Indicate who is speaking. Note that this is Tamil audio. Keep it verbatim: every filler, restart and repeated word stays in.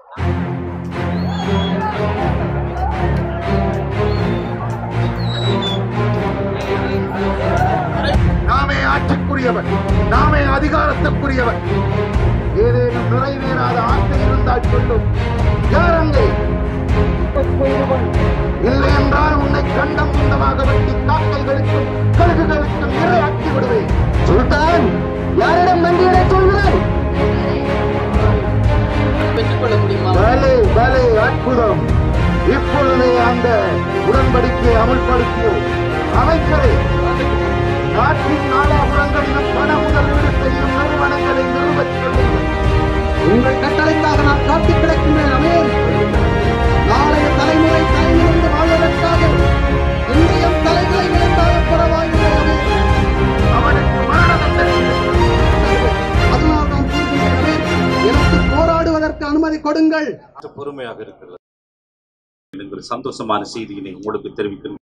Speaker 1: நாமே ஆட்சிக்குரியவன், நாமே அதிகாரத்துக்குரியவன். ஏதேனும் நிறைவேறாத ஆசை இருந்தால் சொல்லும். யார் அங்கே? இல்லை என்றால் உன்னை கண்டம் துண்டமாக வெட்டி காக்கைகளுக்கும் கழுகுகளுக்கும் இரையாக்கி விடுவேன். சுல்தான், யாரிடம் நன்றியை சொல்கிறேன்?
Speaker 2: பெற்றுக்கொள்ள முடியுமா?
Speaker 1: பலே பலே, அற்புதம். இப்பொழுதே அந்த உடன்படிக்கையை அமல்படுத்துவோம். அமைச்சரே, நாட்டின் நாலாபுரங்களிலும் பண முதலீடு செய்யும் நிறுவனங்களை நிறுவச் சொல்லுங்கள்.
Speaker 3: உங்கள் கட்டளைக்காக நான் காத்து கிடக்கின்றேன். அமீர், நாளைய தலைமுறை தலைமுறை வாழ்வதற்காக இன்றைய தலைகளை விளக்காக பரவாயில்லை. அமீர்,
Speaker 1: அவனுக்கு மரண தண்டனை.
Speaker 3: அதனால் நான் கூறுகிறேன், அமீர், எனக்கு போராடுவதற்கு அனுமதி கொடுங்கள்.
Speaker 4: பொறுமையாக இருக்கிறது. சந்தோஷமான செய்தியினை உங்களுக்கு தெரிவிக்கிறேன்.